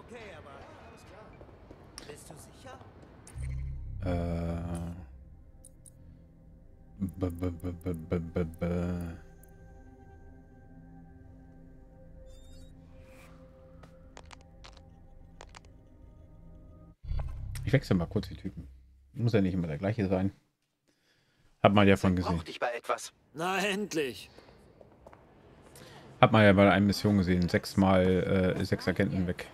okay, aber alles klar. Bist du sicher? Ich wechsle mal kurz die Typen. Muss ja nicht immer der gleiche sein. Hat man ja von gesehen. Braucht dich bei etwas. Na, endlich. Hat man ja bei einer Mission gesehen. 6 mal 6 Agenten weg.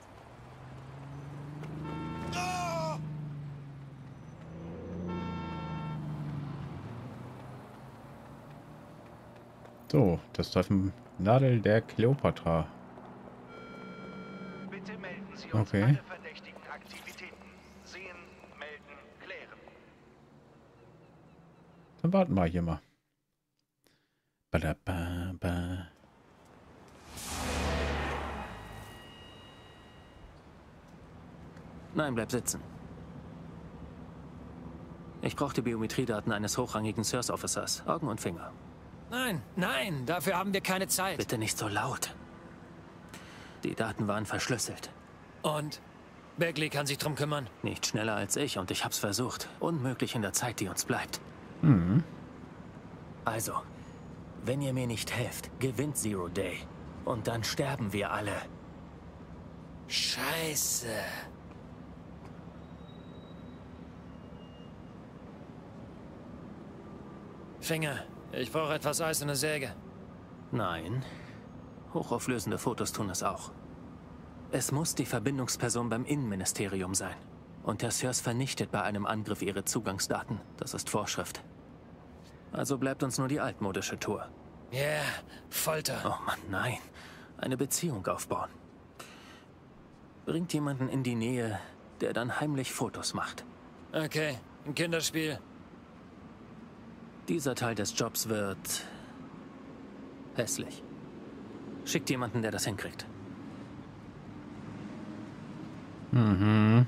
So, das Treffen Nadel der Kleopatra. Bitte melden Sie uns Okay. alle verdächtigen Aktivitäten. Sehen, melden, klären. Dann warten wir hier mal. Badababa. Nein, bleib sitzen. Ich brauche die Biometriedaten eines hochrangigen Source Officers. Augen und Finger. Nein, nein, dafür haben wir keine Zeit. Bitte nicht so laut. Die Daten waren verschlüsselt. Und? Bagley kann sich drum kümmern. Nicht schneller als ich und ich hab's versucht. Unmöglich in der Zeit, die uns bleibt. Mhm. Also, wenn ihr mir nicht helft, gewinnt Zero Day. Und dann sterben wir alle. Scheiße. Finger, ich brauche etwas Eis und eine Säge. Nein. Hochauflösende Fotos tun es auch. Es muss die Verbindungsperson beim Innenministerium sein. Und der Source vernichtet bei einem Angriff ihre Zugangsdaten. Das ist Vorschrift. Also bleibt uns nur die altmodische Tour. Yeah, Folter. Oh Mann, nein. Eine Beziehung aufbauen. Bringt jemanden in die Nähe, der dann heimlich Fotos macht. Okay, ein Kinderspiel. Dieser Teil des Jobs wird hässlich. Schickt jemanden, der das hinkriegt. Mhm.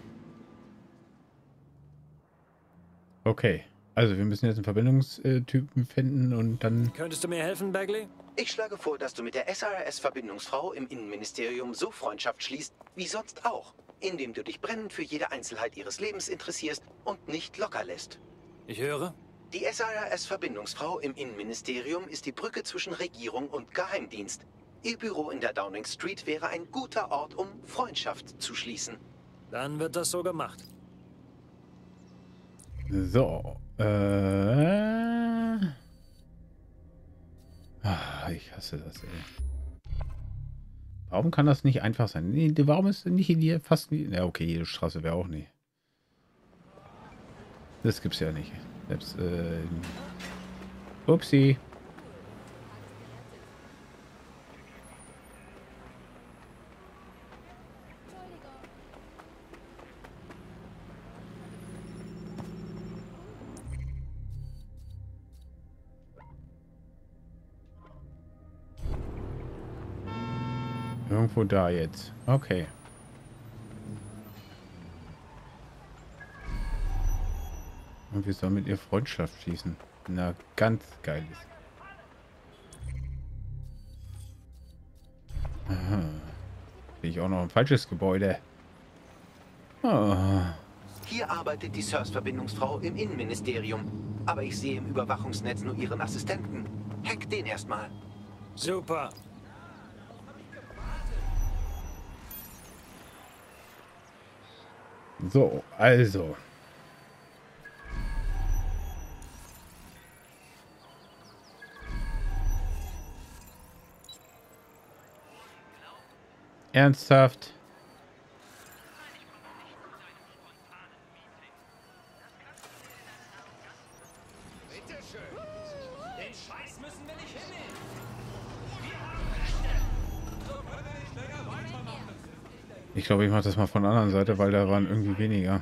Okay. Also wir müssen jetzt einen Verbindungstypen finden und dann... Könntest du mir helfen, Bagley? Ich schlage vor, dass du mit der SRS-Verbindungsfrau im Innenministerium so Freundschaft schließt, wie sonst auch, indem du dich brennend für jede Einzelheit ihres Lebens interessierst und nicht locker lässt. Ich höre. Die SRS-Verbindungsfrau im Innenministerium ist die Brücke zwischen Regierung und Geheimdienst. Ihr Büro in der Downing Street wäre ein guter Ort, um Freundschaft zu schließen. Dann wird das so gemacht. So. Ich hasse das, ey. Warum kann das nicht einfach sein? Nee, warum ist nicht in die fast nie... Ja, okay, jede Straße wäre auch nicht. Das gibt's ja nicht. Selbst, upsi. Irgendwo da jetzt. Okay. Und wir sollen mit ihr Freundschaft schließen. Na, ganz geiles. Aha. Sehe ich auch noch ein falsches Gebäude. Ah. Hier arbeitet die SIRS-Verbindungsfrau im Innenministerium. Aber ich sehe im Überwachungsnetz nur ihren Assistenten. Hack den erstmal. Super. So, also. Ernsthaft? Ich glaube, ich mache das mal von der anderen Seite, weil da waren irgendwie weniger.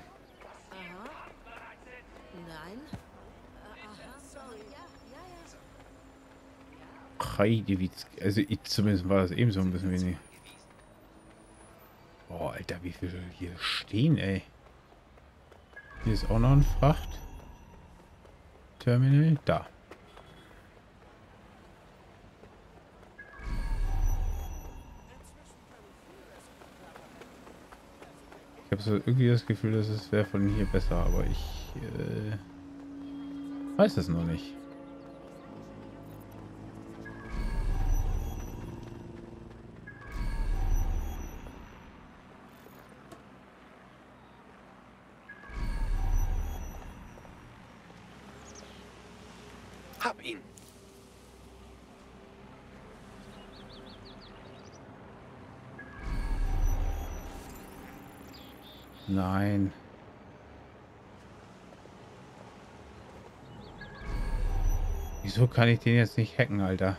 Also ich, zumindest war das eben so ein bisschen wenig. Oh, Alter, wie viel hier stehen, ey. Hier ist auch noch ein Frachtterminal. Da. habe so irgendwie das Gefühl, dass es wäre von hier besser, aber ich weiß es noch nicht. Hab ihn. Nein. Wieso kann ich den jetzt nicht hacken, Alter?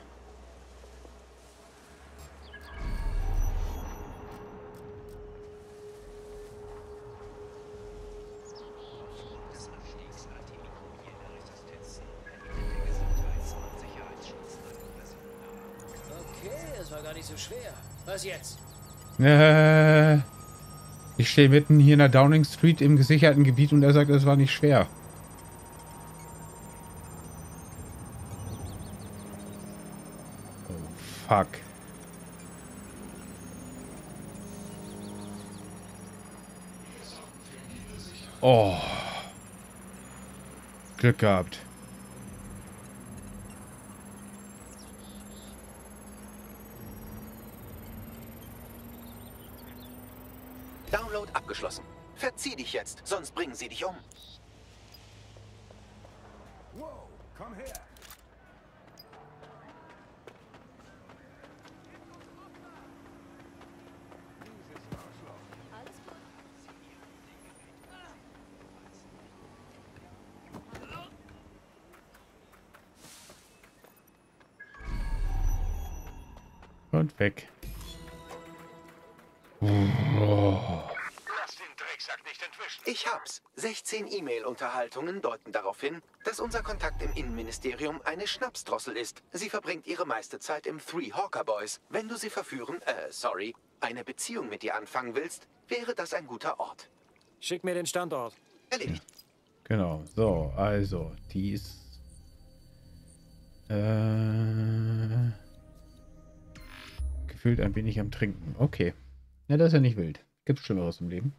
Okay, es war gar nicht so schwer. Was jetzt? Ich stehe mitten hier in der Downing Street im gesicherten Gebiet und er sagt, es war nicht schwer. Oh, fuck. Oh. Glück gehabt. Download abgeschlossen. Verzieh dich jetzt, sonst bringen sie dich um. Wow, komm her. Und weg. Oh. Lass den Drecksack nicht entwischen. Ich hab's. 16 E-Mail-Unterhaltungen deuten darauf hin, dass unser Kontakt im Innenministerium eine Schnapsdrossel ist. Sie verbringt ihre meiste Zeit im Three Hawker Boys. Wenn du sie verführen, eine Beziehung mit ihr anfangen willst, wäre das ein guter Ort. Schick mir den Standort. Erledigt. Genau. So, also, die ist... gefühlt ein wenig am Trinken. Okay. Ja, das ist ja nicht wild. Gibt's Schlimmeres im Leben.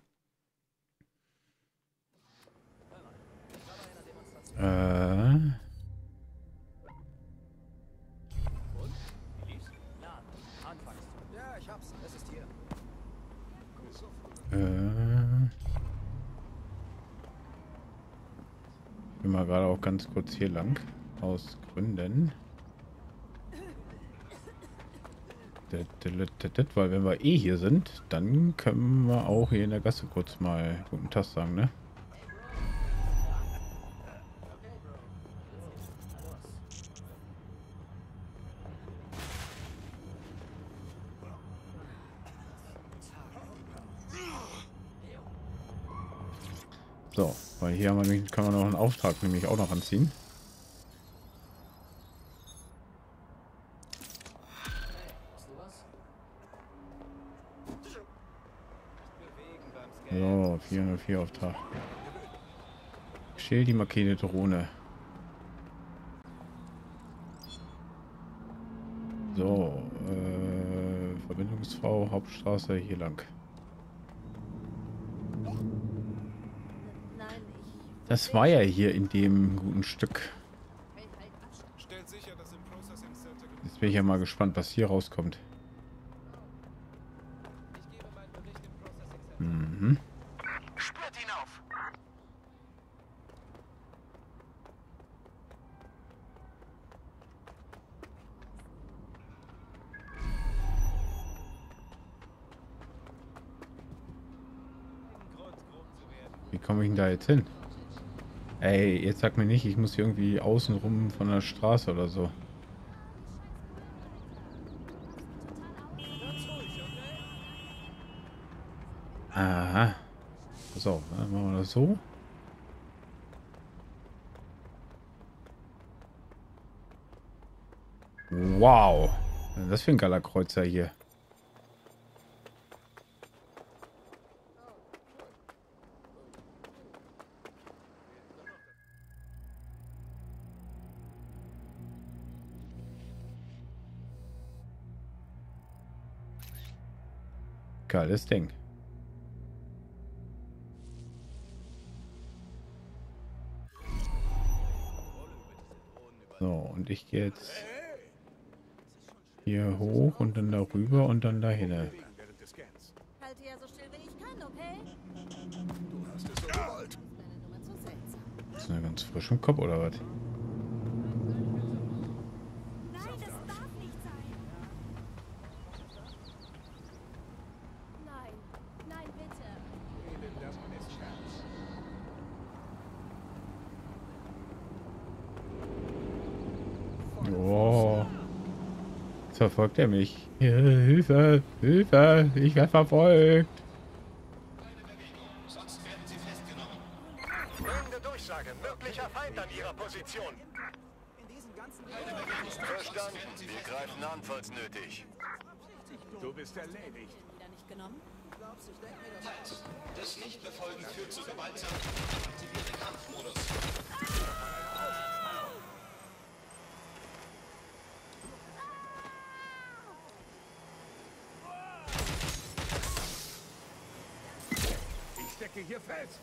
Ja, ich hab's. Es ist hier. Ich bin mal gerade auch ganz kurz hier lang. Aus Gründen. Weil wenn wir eh hier sind, dann können wir auch hier in der Gasse kurz mal guten Tag sagen, ne? So, weil hier haben wir, können wir noch einen Auftrag nämlich auch noch anziehen. So, 404 Auftrag. Schäl die markierte Drohne. So, Verbindungsfrau, Hauptstraße, hier lang. Das war ja hier in dem guten Stück. Jetzt bin ich ja mal gespannt, was hier rauskommt. Mhm. Spürt ihn auf. Wie komme ich denn da jetzt hin? Ey, jetzt sag mir nicht, ich muss hier irgendwie außenrum von der Straße oder so. Aha. So, dann machen wir das so. Wow. Was ist das für ein geiler Kreuzer hier? Geiles Ding. So, und ich gehe jetzt hier hoch und dann darüber und dann dahin. Halte ja so still, wie ich kann, okay? Du hast es so gewollt. Deine Nummer zu seltsam. Ist der ganz frisch im Kopf oder was? Nein, das darf nicht sein. Nein, nein, bitte. Oh. Jetzt verfolgt er mich. Hilfe! Hilfe! Ich werde verfolgt! Folgende Durchsage. Möglicher Feind an Ihrer Position. Verstanden. Wir greifen an, falls nötig. Du bist erledigt. Wieder nicht genommen? Das Nichtbefolgen führt zu gewaltsamen aktivierten Kampfmodus. Ich stecke hier fest.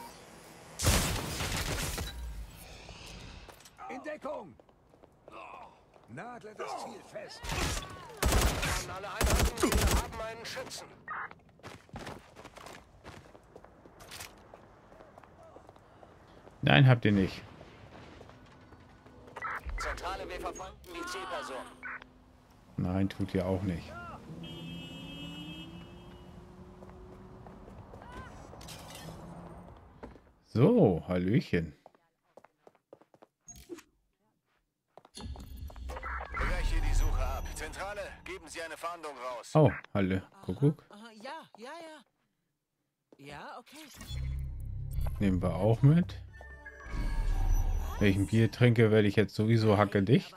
In Deckung. Nadle das Ziel fest. An alle Einheiten, wir haben einen Schützen. Nein, habt ihr nicht. Zentrale, wir verfolgen die Zielperson. Nein, tut ihr auch nicht. So, Hallöchen. Breche die Suche ab. Zentrale, geben Sie eine Fahndung raus. Oh, Halle. Kuckuck. Ja. Ja, okay. Nehmen wir auch mit. Wenn ich ein Bier trinke, werde ich jetzt sowieso hackedicht.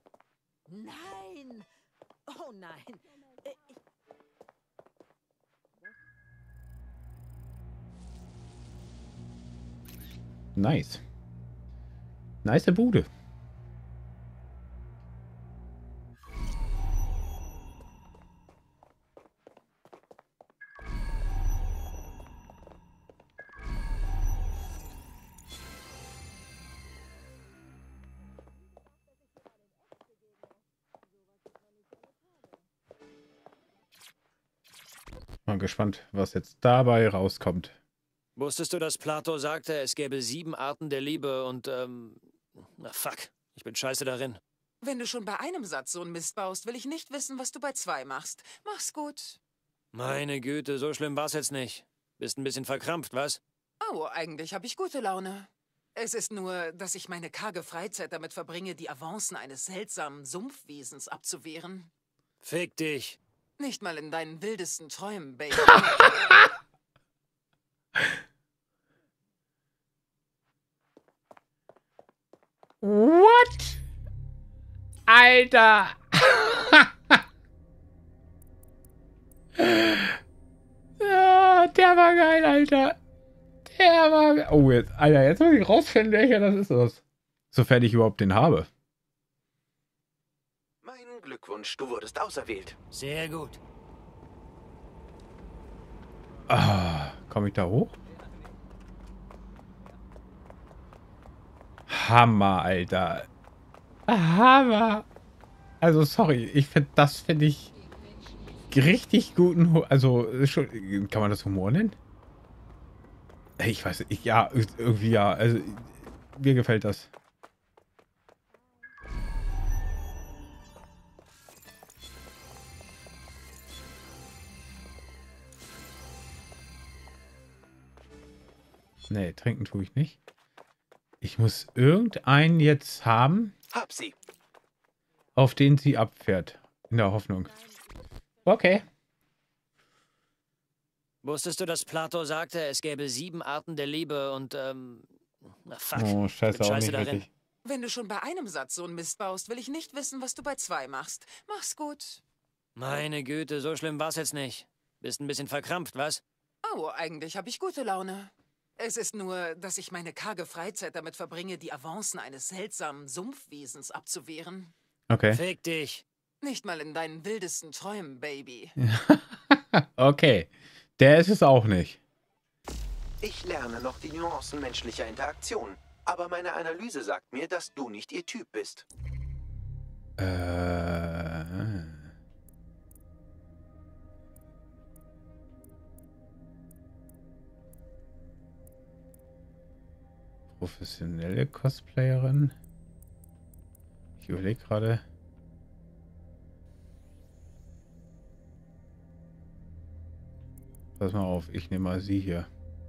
Nein. Oh nein. Nice. Nice Bude. Mal gespannt, was jetzt dabei rauskommt. Wusstest du, dass Plato sagte, es gäbe 7 Arten der Liebe und, na fuck, ich bin scheiße darin. Wenn du schon bei einem Satz so einen Mist baust, will ich nicht wissen, was du bei 2 machst. Mach's gut. Meine Güte, so schlimm war's jetzt nicht. Bist ein bisschen verkrampft, was? Oh, eigentlich habe ich gute Laune. Es ist nur, dass ich meine karge Freizeit damit verbringe, die Avancen eines seltsamen Sumpfwesens abzuwehren. Fick dich. Nicht mal in deinen wildesten Träumen, Baby. What? Alter! Ja, der war geil, Alter. Der war geil. Oh, jetzt, Alter, jetzt muss ich rausfinden, welcher das ist. Sofern ich überhaupt den habe. Mein Glückwunsch, du wurdest auserwählt. Sehr gut. Ah, komme ich da hoch? Hammer, Alter. Hammer. Also, sorry, das finde ich richtig guten also, schon, kann man das Humor nennen? Ich weiß nicht, ja, irgendwie ja. Also, mir gefällt das. Nee, trinken tue ich nicht. Ich muss irgendeinen jetzt haben, Hab sie. auf den sie abfährt. In der Hoffnung. Okay. Wusstest du, dass Plato sagte, es gäbe 7 Arten der Liebe und, na fuck, Oh, ich scheiße, bin auch scheiße nicht darin. richtig. Wenn du schon bei einem Satz so einen Mist baust, will ich nicht wissen, was du bei 2 machst. Mach's gut. Meine Güte, so schlimm war's jetzt nicht. Bist ein bisschen verkrampft, was? Oh, eigentlich habe ich gute Laune. Es ist nur, dass ich meine karge Freizeit damit verbringe, die Avancen eines seltsamen Sumpfwesens abzuwehren. Okay. Fick dich. Nicht mal in deinen wildesten Träumen, Baby. Okay. Der ist es auch nicht. Ich lerne noch die Nuancen menschlicher Interaktion. Aber meine Analyse sagt mir, dass du nicht ihr Typ bist. Professionelle Cosplayerin. Ich überlege gerade. Pass mal auf, ich nehme mal sie hier.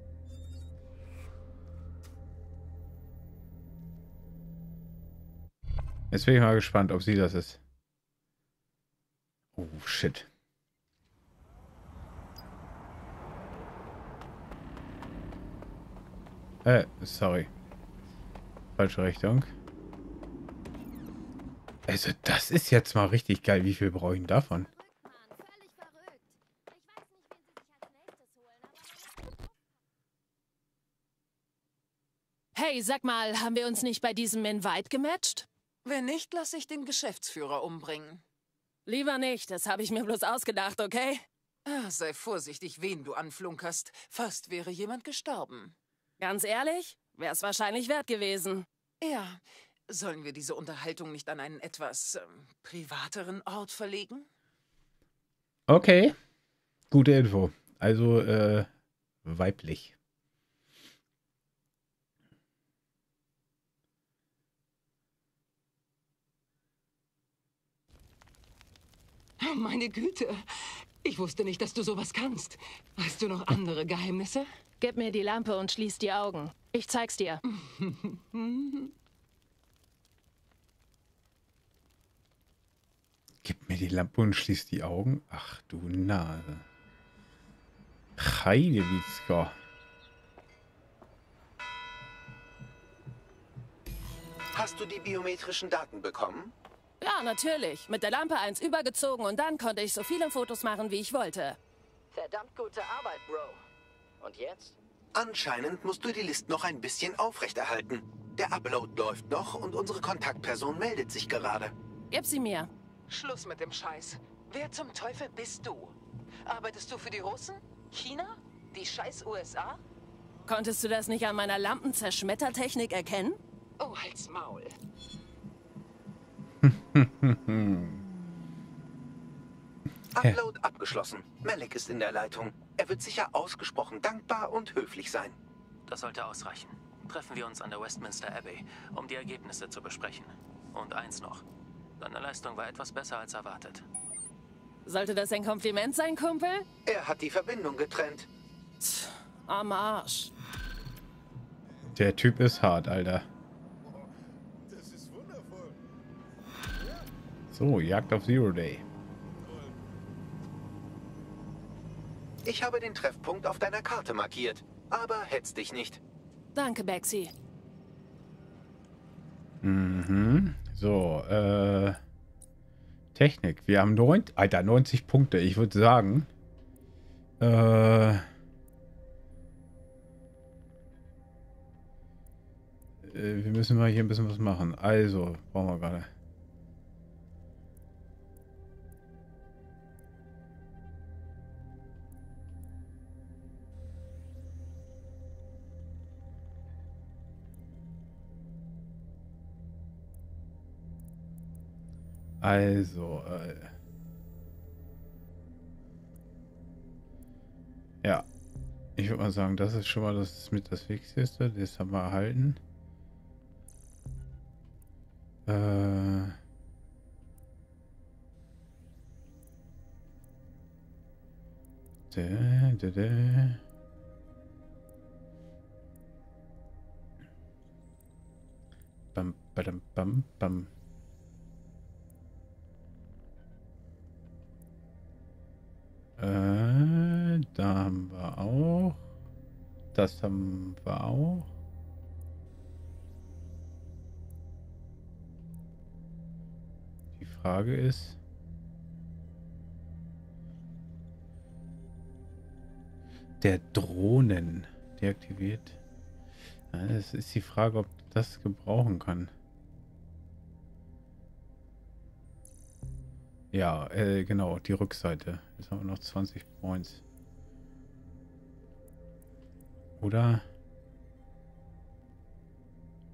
Jetzt bin ich mal gespannt, ob sie das ist. Oh, shit. Sorry. Falsche Richtung. Also, das ist jetzt mal richtig geil. Wie viel brauche ich denn davon? Hey, sag mal, haben wir uns nicht bei diesem Invite gematcht? Wenn nicht, lasse ich den Geschäftsführer umbringen. Lieber nicht, das habe ich mir bloß ausgedacht, okay? Sei vorsichtig, wen du anflunkerst. Fast wäre jemand gestorben. Ganz ehrlich, wär's wahrscheinlich wert gewesen. Ja, sollen wir diese Unterhaltung nicht an einen etwas privateren Ort verlegen? Okay. Gute Info. Also, weiblich. Oh, meine Güte. Ich wusste nicht, dass du sowas kannst. Hast du noch andere Geheimnisse? Gib mir die Lampe und schließ die Augen. Ich zeig's dir. Gib mir die Lampe und schließ die Augen. Ach du Nase. Heidewitzka. Hast du die biometrischen Daten bekommen? Ja, natürlich. Mit der Lampe eins übergezogen und dann konnte ich so viele Fotos machen, wie ich wollte. Verdammt gute Arbeit, Bro. Und jetzt? Anscheinend musst du die List noch ein bisschen aufrechterhalten. Der Upload läuft noch und unsere Kontaktperson meldet sich gerade. Gib sie mir. Schluss mit dem Scheiß. Wer zum Teufel bist du? Arbeitest du für die Russen? China? Die scheiß USA? Konntest du das nicht an meiner Lampenzerschmettertechnik erkennen? Oh, halt's Maul. Upload abgeschlossen. Malik ist in der Leitung. Er wird sicher ausgesprochen dankbar und höflich sein. Das sollte ausreichen. Treffen wir uns an der Westminster Abbey, um die Ergebnisse zu besprechen. Und eins noch. Deine Leistung war etwas besser als erwartet. Sollte das ein Kompliment sein, Kumpel? Er hat die Verbindung getrennt. Am Arsch. Der Typ ist hart, Alter. So, Jagd auf Zero Day. Ich habe den Treffpunkt auf deiner Karte markiert. Aber hetz dich nicht. Danke, Bexy. Mhm. So, Technik. Wir haben 90 Punkte. Ich würde sagen, wir müssen mal hier ein bisschen was machen. Also, brauchen wir gerade. Also, ja, ich würde mal sagen, das ist schon mal das Wichtigste. Das haben wir erhalten. Bam, badam, bam, bam. Da haben wir auch. Das haben wir auch. Die Frage ist, der Drohnen deaktiviert. Ja, das ist die Frage, ob das gebrauchen kann. Ja, genau, die Rückseite. Jetzt haben wir noch 20 Points. Oder?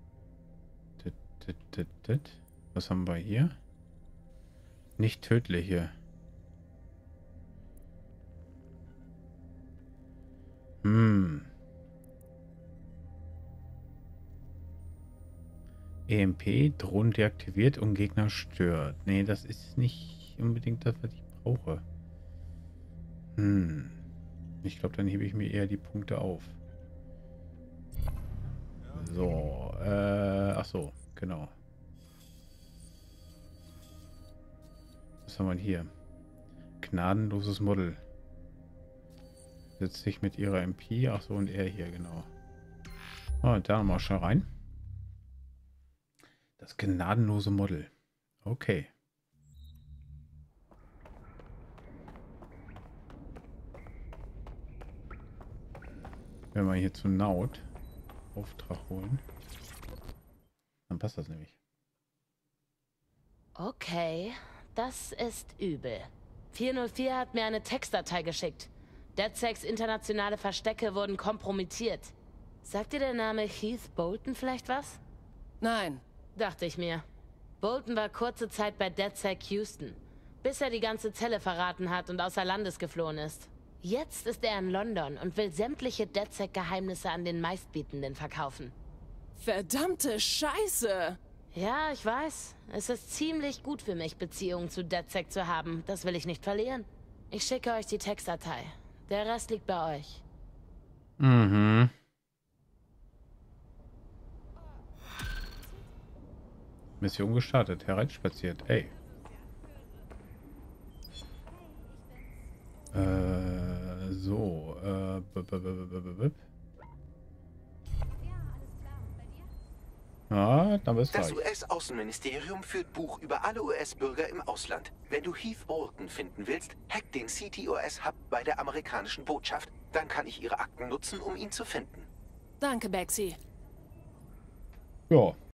Was haben wir hier? Nicht tödliche. EMP, Drohnen deaktiviert und Gegner stört. Nee, das ist nicht unbedingt das, was ich brauche. Ich glaube, dann hebe ich mir eher die Punkte auf. So, ach so, genau. Was haben wir hier? Gnadenloses Model. Setzt sich mit ihrer MP. Ach so, und er hier, genau. Oh, und da nochmal schon rein. Das gnadenlose Model. Okay. Wenn wir hier zu Naut Auftrag holen, dann passt das nämlich. Okay, das ist übel. 404 hat mir eine Textdatei geschickt. DedSecs internationale Verstecke wurden kompromittiert. Sagt dir der Name Heath Bolton vielleicht was? Nein. Dachte ich mir. Bolton war kurze Zeit bei DedSec Houston, bis er die ganze Zelle verraten hat und außer Landes geflohen ist. Jetzt ist er in London und will sämtliche DedSec-Geheimnisse an den Meistbietenden verkaufen. Verdammte Scheiße! Ja, ich weiß. Es ist ziemlich gut für mich, Beziehungen zu DedSec zu haben. Das will ich nicht verlieren. Ich schicke euch die Textdatei. Der Rest liegt bei euch. Mhm. Mission gestartet. Hereinspaziert. Ey. So. Ja, dann bist du. Das US-Außenministerium führt Buch über alle US-Bürger im Ausland. Wenn du Heath Bolton finden willst, hack den CTOS-Hub bei der amerikanischen Botschaft. Dann kann ich ihre Akten nutzen, um ihn zu finden. Danke, Bexy. Ja,